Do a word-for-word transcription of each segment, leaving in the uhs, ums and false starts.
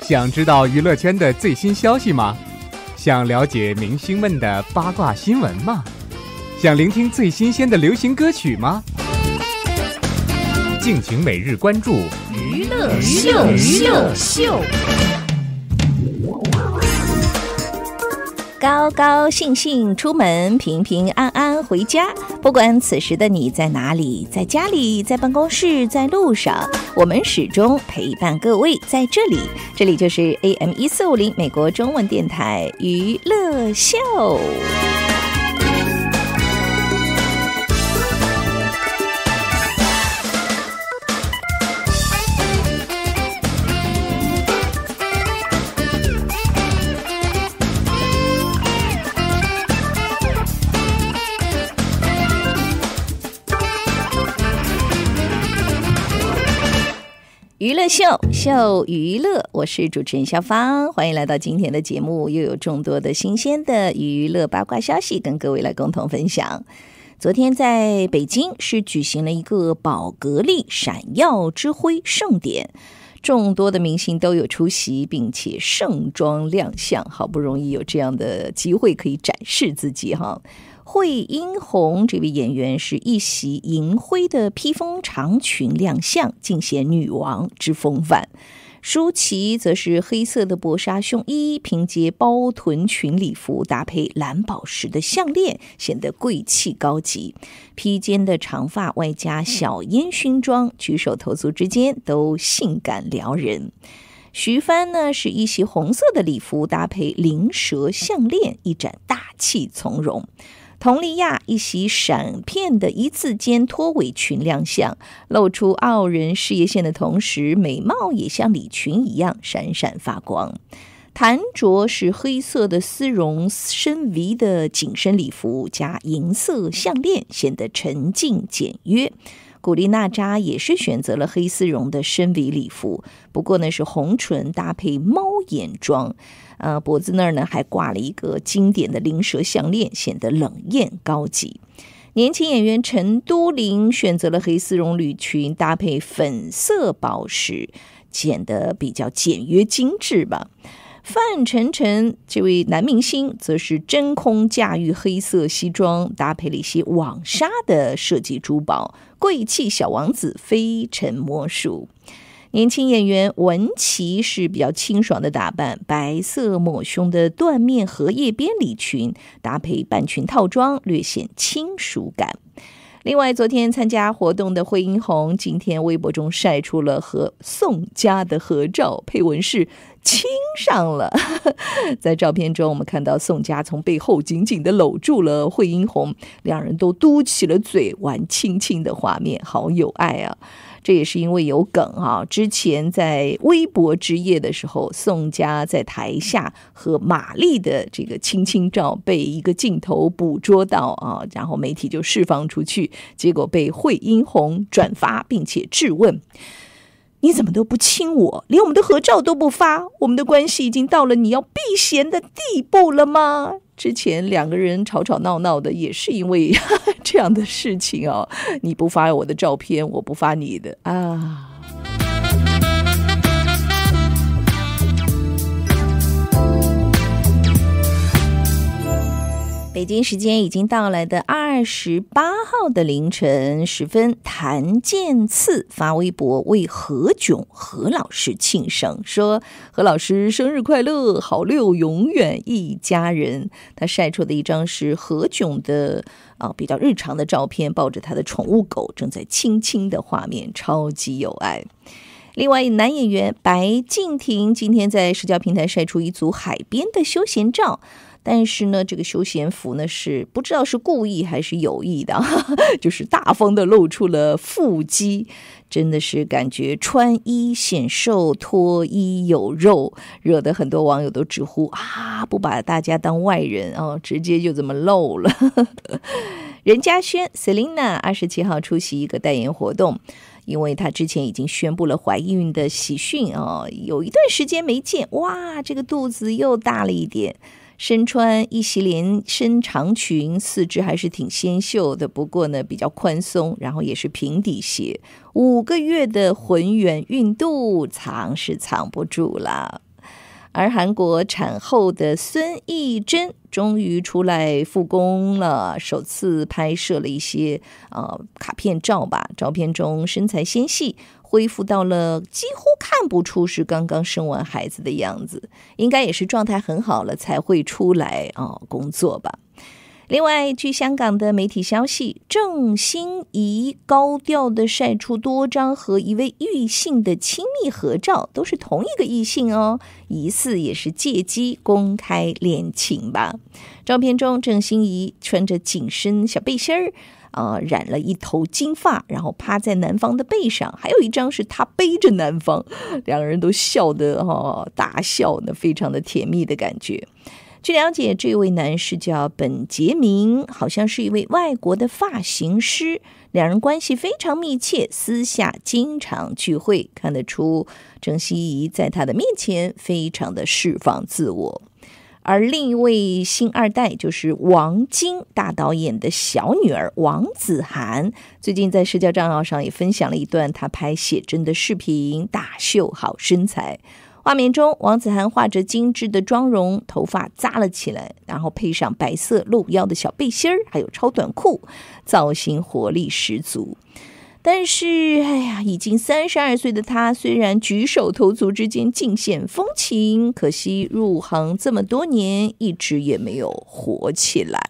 想知道娱乐圈的最新消息吗？想了解明星们的八卦新闻吗？想聆听最新鲜的流行歌曲吗？敬请每日关注娱乐秀娱乐秀，高高兴兴出门，平平安安回家。不管此时的你在哪里，在家里，在办公室，在路上，我们始终陪伴各位在这里。这里就是 A M 一四五零 美国中文电台娱乐秀。娱乐秀秀娱乐，我是主持人肖芳，欢迎来到今天的节目，又有众多的新鲜的娱乐八卦消息跟各位来共同分享。昨天在北京是举行了一个宝格丽闪耀之辉盛典，众多的明星都有出席，并且盛装亮相，好不容易有这样的机会可以展示自己哈。惠英红这位演员是一袭银灰的披风长裙亮相，尽显女王之风范。舒淇则是黑色的薄纱胸衣，凭借包臀裙礼服搭配蓝宝石的项链，显得贵气高级。披肩的长发外加小烟熏妆，举手投足之间都性感撩人。徐帆呢是一袭红色的礼服搭配灵蛇项链，一展大气从容。佟丽娅一袭闪片的一字肩拖尾裙亮相，露出傲人事业线的同时，美貌也像礼裙一样闪闪发光。谭卓是黑色的丝绒深 V 的紧身礼服加银色项链，显得沉静简约。古力娜扎也是选择了黑丝绒的深 V 礼服，不过呢是红唇搭配猫眼妆，呃，脖子那儿呢还挂了一个经典的灵蛇项链，显得冷艳高级。年轻演员陈都灵选择了黑丝绒礼裙搭配粉色宝石，显得比较简约精致吧。范丞丞这位男明星则是真空驾驭黑色西装，搭配了一些网纱的设计珠宝，贵气小王子非尘莫属。年轻演员文琪是比较清爽的打扮，白色抹胸的缎面荷叶边礼裙搭配半裙套装，略显轻熟感。另外，昨天参加活动的惠英红今天微博中晒出了和宋佳的合照，配文是亲上了。在照片中，我们看到宋佳从背后紧紧地搂住了惠英红，两人都嘟起了嘴，玩亲亲的画面，好有爱啊！这也是因为有梗啊，之前在微博之夜的时候，宋佳在台下和马丽的这个亲亲照被一个镜头捕捉到啊，然后媒体就释放出去，结果被惠英红转发并且质问，你怎么都不亲我，连我们的合照都不发，我们的关系已经到了你要避嫌的地步了吗？之前两个人吵吵闹闹的也是因为这样的事情哦，你不发我的照片，我不发你的啊。北京时间已经到来的二十八号的凌晨时分，谭健次发微博为何炅何老师庆生，说何老师生日快乐，好六永远一家人。他晒出的一张是何炅的啊比较日常的照片，抱着他的宠物狗正在亲亲的画面，超级有爱。另外，男演员白敬亭今天在社交平台晒出一组海边的休闲照，但是呢，这个休闲服呢是不知道是故意还是有意的，就是大方的露出了腹肌，真的是感觉穿衣显瘦，脱衣有肉，惹得很多网友都直呼啊，不把大家当外人哦，直接就这么露了。任嘉萱 Selina 二十七号出席一个代言活动。因为她之前已经宣布了怀孕的喜讯哦，有一段时间没见，哇，这个肚子又大了一点。身穿一袭连身长裙，四肢还是挺纤秀的，不过呢比较宽松，然后也是平底鞋。五个月的浑圆孕肚藏是藏不住啦。 而韩国产后的孙艺珍终于出来复工了，首次拍摄了一些呃卡片照吧，照片中身材纤细，恢复到了几乎看不出是刚刚生完孩子的样子，应该也是状态很好了才会出来哦工作吧。另外，据香港的媒体消息，郑欣宜高调的晒出多张和一位异性的亲密合照，都是同一个异性哦，疑似也是借机公开恋情吧。照片中，郑欣宜穿着紧身小背心儿，呃，染了一头金发，然后趴在男方的背上，还有一张是他背着男方，两个人都笑得哦大笑呢，非常的甜蜜的感觉。据了解，这位男士叫本杰明，好像是一位外国的发型师，两人关系非常密切，私下经常聚会，看得出郑欣宜在他的面前非常的释放自我。而另一位星二代就是王晶大导演的小女儿王子涵，最近在社交账号上也分享了一段她拍写真的视频，大秀好身材。画面中，王子涵画着精致的妆容，头发扎了起来，然后配上白色露腰的小背心儿，还有超短裤，造型活力十足。但是，哎呀，已经三十二岁的他，虽然举手投足之间尽显风情，可惜入行这么多年，一直也没有火起来。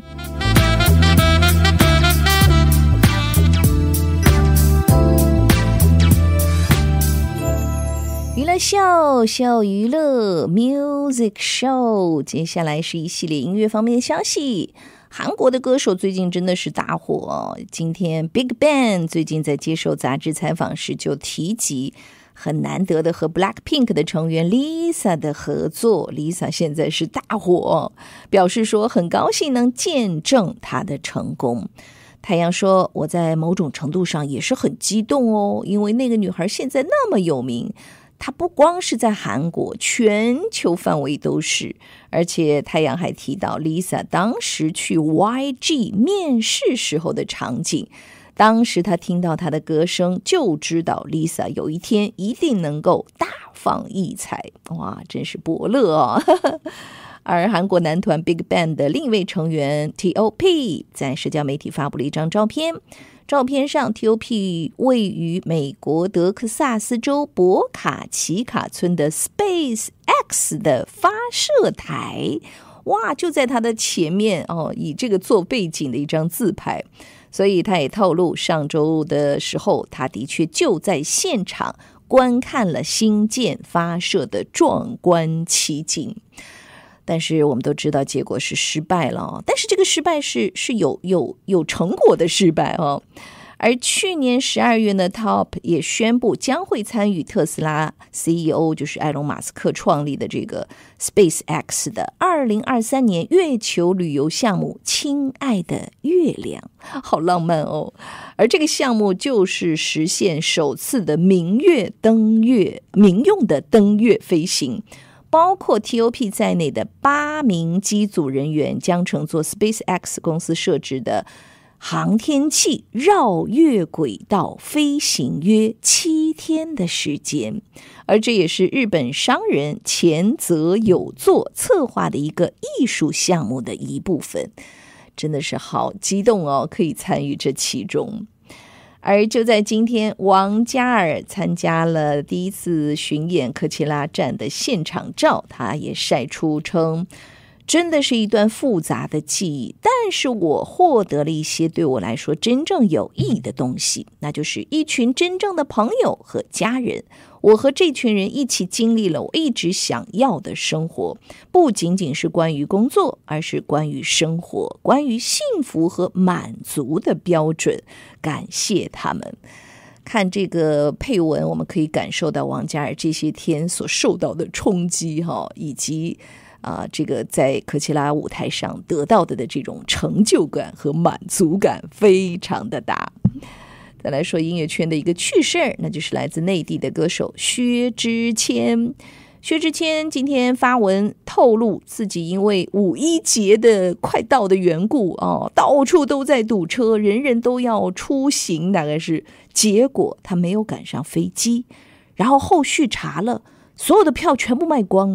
娱乐秀秀娱乐 Music Show， 接下来是一系列音乐方面的消息。韩国的歌手最近真的是大火哦。今天 Big Bang 最近在接受杂志采访时就提及很难得的和 Blackpink 的成员 Lisa 的合作， Lisa 现在是大火哦，表示说很高兴能见证她的成功。太阳说，我在某种程度上也是很激动哦，因为那个女孩现在那么有名，她不光是在韩国，全球范围都是。而且太阳还提到 Lisa 当时去 Y G 面试时候的场景，当时她听到她的歌声就知道 Lisa 有一天一定能够大放异彩，哇，真是伯乐哦。而韩国男团 Big Bang 的另一位成员 T O P 在社交媒体发布了一张照片，照片上 T O P 位于美国德克萨斯州博卡奇卡村的 Space X 的发射台，哇，就在他的前面哦，以这个做背景的一张自拍。所以他也透露，上周的时候他的确就在现场观看了星舰发射的壮观奇景。但是我们都知道结果是失败了哦，但是这个失败是是有有有成果的失败哦。而去年十二月呢 Top 也宣布将会参与特斯拉 C E O 就是埃隆马斯克创立的这个 SpaceX 的二零二三年月球旅游项目亲爱的月亮，好浪漫哦。而这个项目就是实现首次的民月登月民用的登月飞行，包括 T O P 在内的八名机组人员将乘坐 SpaceX 公司设置的航天器绕月轨道飞行约七天的时间，而这也是日本商人前泽有作策划的一个艺术项目的一部分，真的是好激动哦，可以参与这其中。而就在今天，王嘉尔参加了第一次巡演科切拉站的现场照，他也晒出称，真的是一段复杂的记忆，但是我获得了一些对我来说真正有意义的东西，那就是一群真正的朋友和家人。我和这群人一起经历了我一直想要的生活，不仅仅是关于工作，而是关于生活，关于幸福和满足的标准。感谢他们。看这个配文，我们可以感受到王嘉尔这些天所受到的冲击哈，以及啊，这个在科切拉舞台上得到的的这种成就感和满足感非常的大。再来说音乐圈的一个趣事儿，那就是来自内地的歌手薛之谦。薛之谦今天发文透露，自己因为五一节的快到的缘故哦，到处都在堵车，人人都要出行，大概是结果他没有赶上飞机，然后后续查了，所有的票全部卖光了。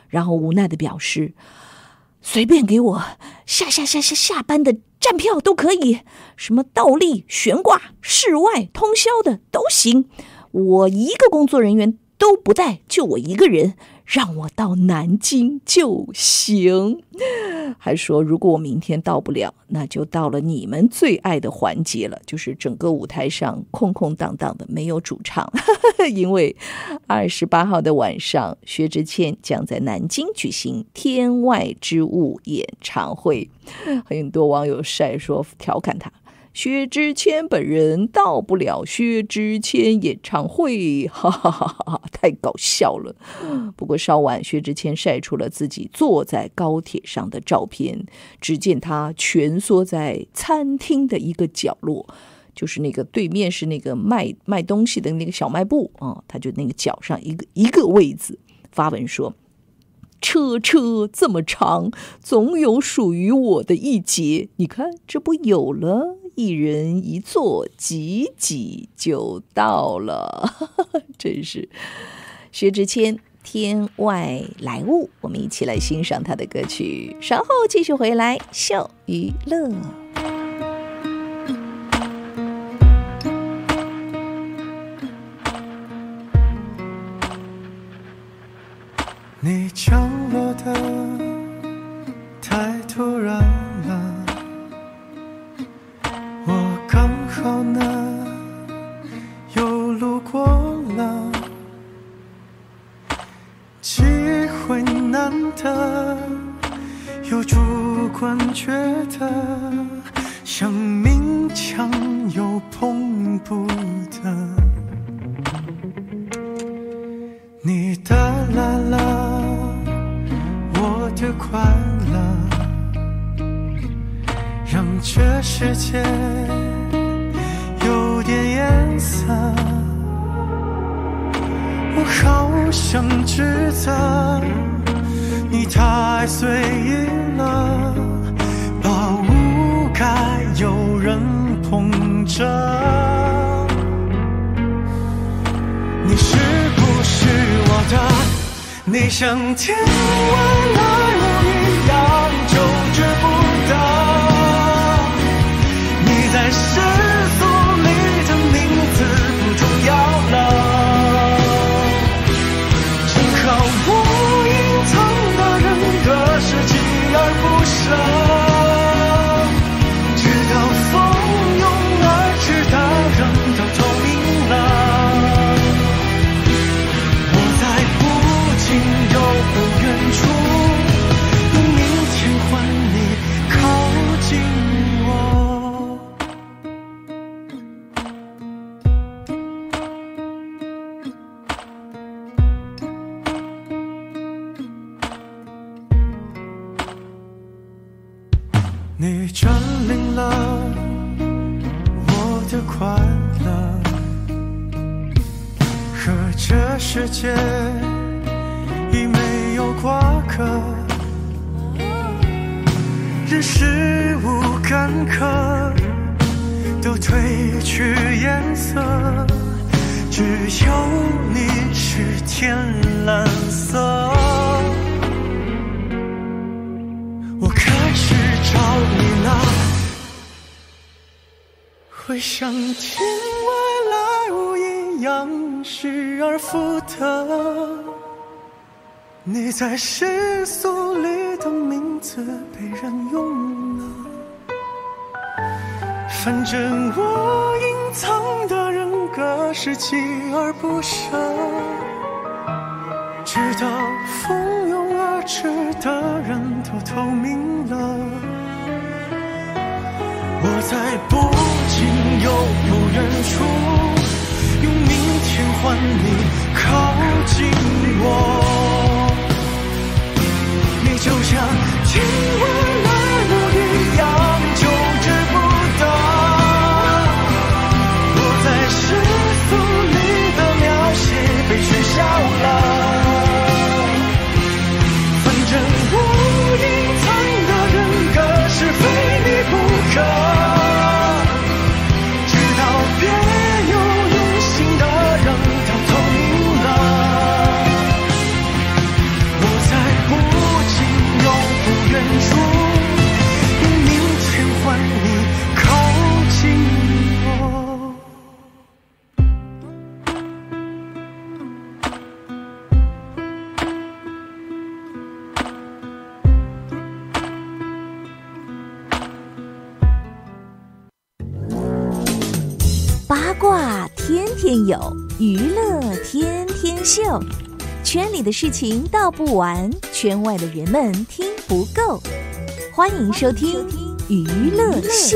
然后无奈的表示，随便给我下下下下下班的站票都可以，什么倒立、悬挂、室外、通宵的都行，我一个工作人员都不带，就我一个人，让我到南京就行。还说如果我明天到不了，那就到了你们最爱的环节了，就是整个舞台上空空荡荡的，没有主唱因为二十八号的晚上，薛之谦将在南京举行《天外之物》演唱会。很多网友晒说调侃他，薛之谦本人到不了薛之谦演唱会，哈哈哈哈，太搞笑了。不过稍晚，薛之谦晒出了自己坐在高铁上的照片，只见他蜷缩在餐厅的一个角落，就是那个对面是那个卖卖东西的那个小卖部啊、哦，他就那个脚上一个一个位子，发文说，车车这么长，总有属于我的一节，你看这不有了，一人一座，挤挤就到了真是薛之谦天外来物，我们一起来欣赏他的歌曲，稍后继续回来秀娱乐。 你降落的太突然了，我刚好呢又路过了，机会难得，又主观觉得像勉强又碰不得，你的啦啦，我的快乐，让这世界有点颜色。我好想指责你太随意了，把无该有人捧着。你是不是我的？你像天外来物一样就知不得，你在世俗里的名字不重要了，正好我隐藏的人格是锲而不舍，直到蜂拥而至的人都透明了，又不远处，用明天换你靠近我。你占领了我的快乐，和这世界已没有瓜葛，人事物干渴都褪去颜色，只有你是天蓝色。我开始找你了，会像天外来物一样失而复得，你在世俗里的名字被人用了，反正我隐藏的人格是锲而不舍，直到蜂拥而至的人都透明了，我在不近又不远处，用明天换你靠近我。你就像天外来物一样就知不得，我在世俗里的描写被取消了，反正我隐藏的人格是非你不可，直到别有用心的人都透明了，我在卦天天有，娱乐天天秀。圈里的事情道不完，圈外的人们听不够。欢迎收听娱乐秀。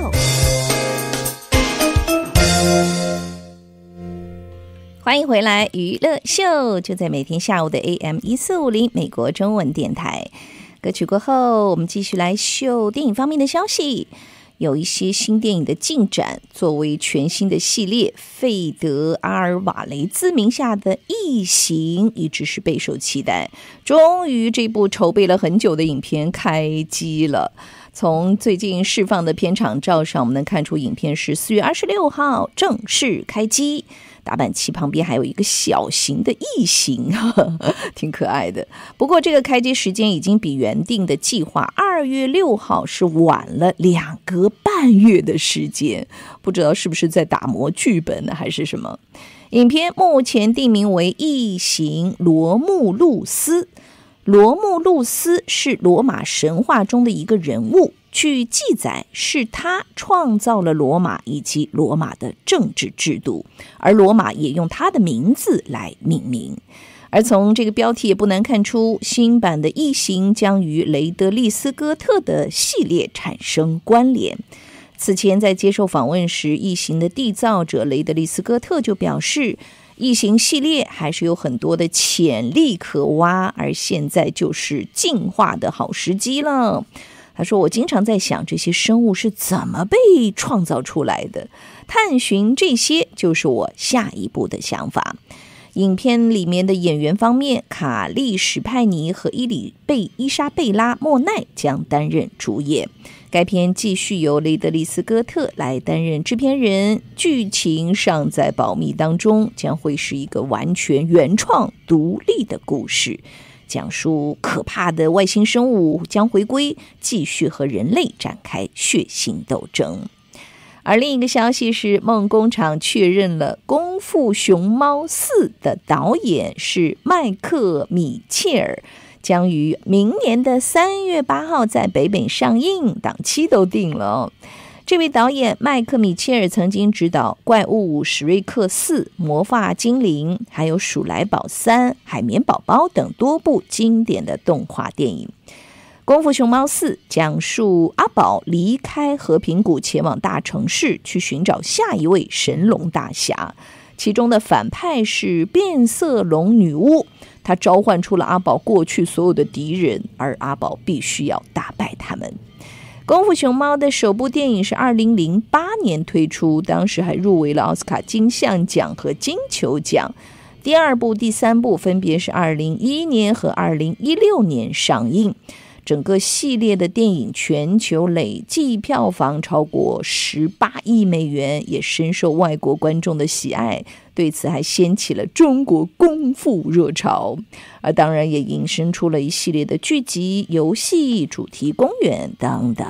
欢迎回来，娱乐秀就在每天下午的 A M 一四五零美国中文电台。歌曲过后，我们继续来秀电影方面的消息。有一些新电影的进展，作为全新的系列，费德阿尔瓦雷兹名下的《异形》一直是备受期待。终于，这部筹备了很久的影片开机了。从最近释放的片场照上，我们能看出影片是四月二十六号正式开机。大板旗旁边还有一个小型的异形，呵呵，挺可爱的。不过这个开机时间已经比原定的计划二月六号是晚了两个半月的时间，不知道是不是在打磨剧本呢，还是什么。影片目前定名为《异形：罗慕路斯》。罗慕路斯是罗马神话中的一个人物，据记载是他创造了罗马以及罗马的政治制度，而罗马也用他的名字来命名。而从这个标题也不难看出，新版的异形将与雷德利斯哥特的系列产生关联。此前在接受访问时，异形的缔造者雷德利斯哥特就表示，异形系列还是有很多的潜力可挖，而现在就是进化的好时机了。他说，我经常在想这些生物是怎么被创造出来的，探寻这些就是我下一步的想法。影片里面的演员方面，卡莉史派尼和伊里贝伊莎贝拉莫奈将担任主演。该片继续由雷德利斯哥特来担任制片人，剧情尚在保密当中，将会是一个完全原创独立的故事，讲述可怕的外星生物将回归，继续和人类展开血腥斗争。而另一个消息是，梦工厂确认了《功夫熊猫四》的导演是麦克米切尔，将于明年的三月八号在北美上映，档期都定了哦。这位导演麦克米切尔曾经执导《怪物史瑞克四》、《魔法精灵》还有《鼠来宝三》、《海绵宝宝》等多部经典的动画电影。《功夫熊猫四》讲述阿宝离开和平谷，前往大城市去寻找下一位神龙大侠，其中的反派是变色龙女巫，她召唤出了阿宝过去所有的敌人，而阿宝必须要打败他们。功夫熊猫的首部电影是二零零八年推出，当时还入围了奥斯卡金像奖和金球奖。第二部、第三部分别是二零一一年和二零一六年上映。整个系列的电影全球累计票房超过十八亿美元，也深受外国观众的喜爱，对此还掀起了中国功夫热潮，而当然也引申出了一系列的剧集、游戏、主题公园等等。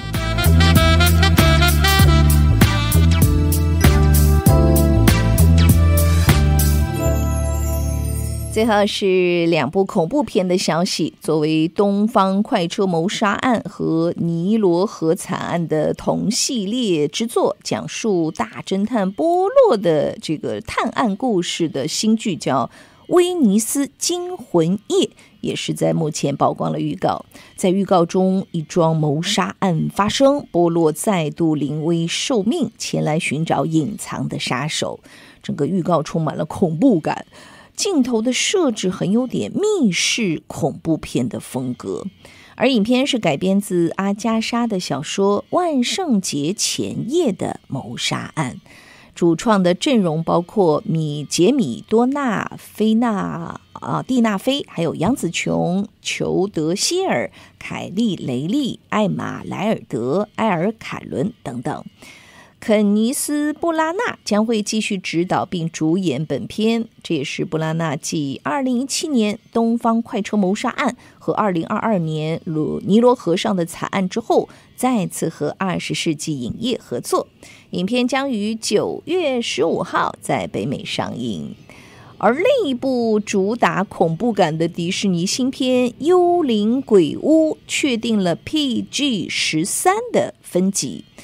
最后是两部恐怖片的消息，作为东方快车谋杀案和尼罗河惨案的同系列之作，讲述大侦探波洛的这个探案故事的新剧叫《威尼斯惊魂夜》，也是在目前曝光了预告。在预告中，一桩谋杀案发生，波洛再度临危受命，前来寻找隐藏的杀手。整个预告充满了恐怖感，镜头的设置很有点密室恐怖片的风格，而影片是改编自阿加莎的小说《万圣节前夜的谋杀案》。主创的阵容包括米杰米多纳菲娜啊、蒂娜菲，还有杨紫琼、裘德希尔、凯莉雷利、艾玛莱尔德、埃尔凯伦等等。肯尼斯·布拉纳将会继续执导并主演本片，这也是布拉纳继二零一七年《东方快车谋杀案》和二零二二年鲁尼罗河上的惨案之后，再次和二十世纪影业合作。影片将于九月十五号在北美上映。而另一部主打恐怖感的迪士尼新片《幽灵鬼屋》确定了 P G 十三 的分级。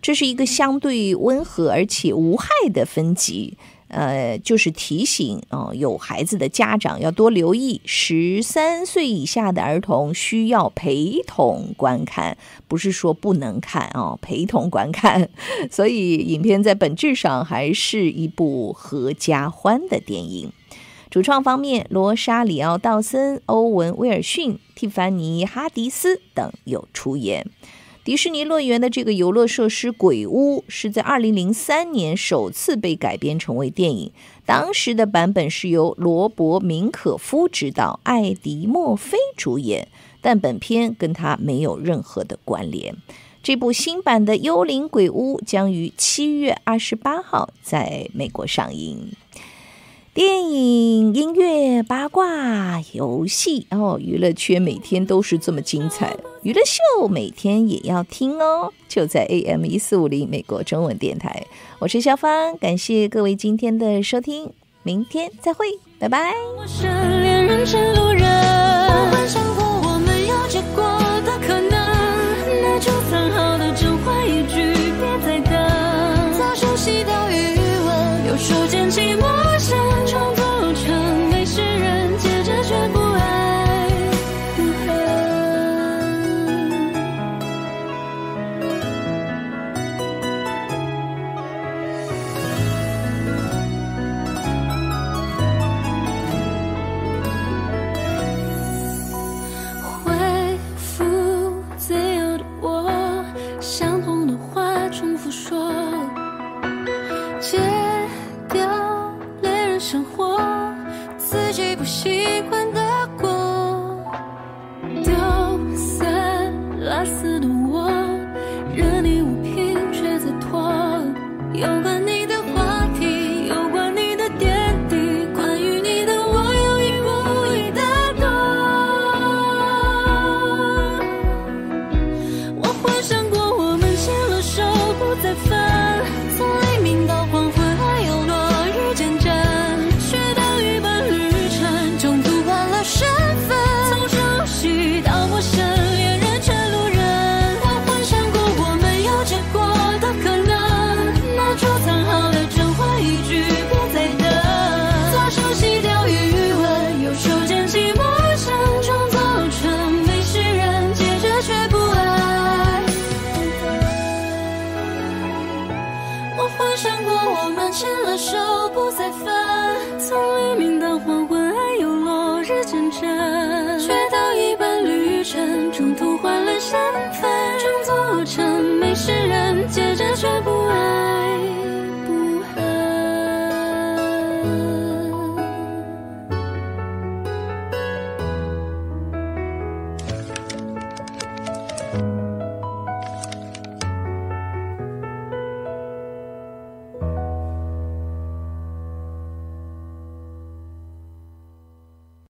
这是一个相对温和而且无害的分级。呃，就是提醒哦，有孩子的家长要多留意，十三岁以下的儿童需要陪同观看，不是说不能看哦，陪同观看。所以影片在本质上还是一部合家欢的电影。主创方面，罗莎里奥·道森、欧文·威尔逊、蒂凡尼·哈迪斯等有出演。迪士尼乐园的这个游乐设施鬼屋是在二零零三年首次被改编成为电影，当时的版本是由罗伯·明可夫执导，艾迪·墨菲主演，但本片跟他没有任何的关联。这部新版的《幽灵鬼屋》将于七月二十八号在美国上映。电影、音乐、八卦、游戏哦，娱乐圈每天都是这么精彩，娱乐秀每天也要听哦，就在 A M 一四五零 美国中文电台。我是肖芳，感谢各位今天的收听，明天再会，拜拜。 我是恋人成路人，我幻想过我们有结果的可能，那就藏好的真话一句别再等，早熟悉到余温，有时间起陌生，创作成没事人，接着却不爱不恨。恢复自由的我，相同的话重复说，戒掉恋人生活，自己不习惯的过，丢三落四的我，惹你无凭却在拖，有关你的话题，有关你的点滴，关于你的我有意无意的懂。我幻想过我们牵了手不再分，从黎明到黄昏还有落日渐真，却到一半旅程中途换了身份，从熟悉到陌生，恋人成路人。我幻想过我们有结果的可能，那就藏好的真话一句别再等，早熟悉掉余温，有手捡起陌生，装作成没事人，接着却不爱。我幻想过我们牵了手不再分，从黎明到黄昏还有落日渐真，却到一半旅程中途换了身份，装作成没事人，